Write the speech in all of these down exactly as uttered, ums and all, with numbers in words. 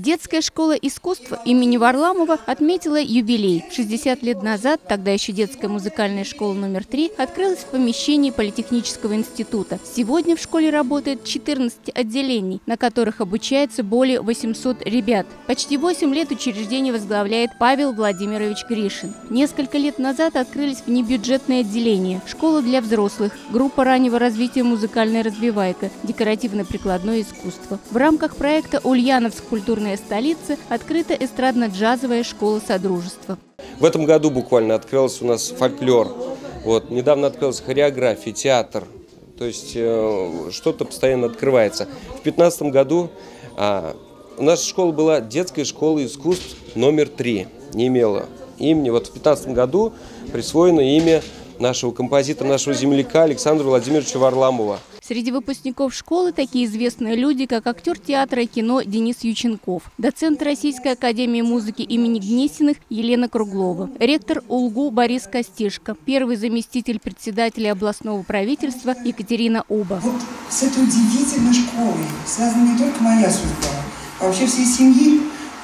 Детская школа искусств имени Варламова отметила юбилей. шестьдесят лет назад, тогда еще детская музыкальная школа номер три, открылась в помещении Политехнического института. Сегодня в школе работает четырнадцать отделений, на которых обучается более восьмисот ребят. Почти восемь лет учреждение возглавляет Павел Владимирович Гришин. Несколько лет назад открылись внебюджетные отделения, школа для взрослых, группа раннего развития «Музыкальная разбивайка», декоративно-прикладное искусство. В рамках проекта «Ульяновск. Культурная столица» открыта эстрадно-джазовая школа Содружества. В этом году буквально открылся у нас фольклор. Вот, недавно открылась хореография, театр. То есть э, что-то постоянно открывается. В две тысячи пятнадцатом году а, наша школа была детская школа искусств номер три. Не имела имени. Вот в две тысячи пятнадцатом году присвоено имя нашего композитора, нашего земляка Александра Владимировича Варламова. Среди выпускников школы такие известные люди, как актер театра и кино Денис Юченков, доцент Российской академии музыки имени Гнесиных Елена Круглова, ректор УЛГУ Борис Костишко, первый заместитель председателя областного правительства Екатерина Уба. Вот с этой удивительной школой связана не только моя судьба, а вообще всей семьи.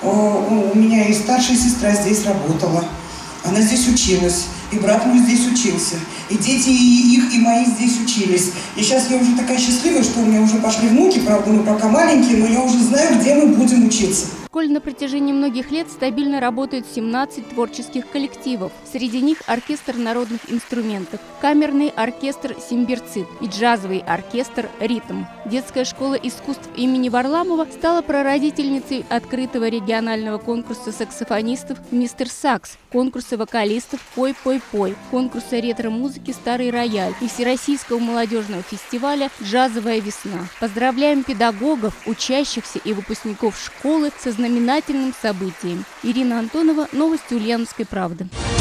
У меня и старшая сестра здесь работала, она здесь училась. И брат мой здесь учился, и дети и их, и мои здесь учились. И сейчас я уже такая счастливая, что у меня уже пошли внуки, правда, мы пока маленькие, но я уже знаю, где мы будем учиться. В школе на протяжении многих лет стабильно работают семнадцать творческих коллективов. Среди них оркестр народных инструментов, камерный оркестр «Симбирцит» и джазовый оркестр «Ритм». Детская школа искусств имени Варламова стала прародительницей открытого регионального конкурса саксофонистов «Мистер Сакс», конкурса вокалистов «Пой-пой-пой», конкурса ретро-музыки «Старый рояль» и всероссийского молодежного фестиваля «Джазовая весна». Поздравляем педагогов, учащихся и выпускников школы со знаменательным событием. Ирина Антонова, новости Ульяновской правды.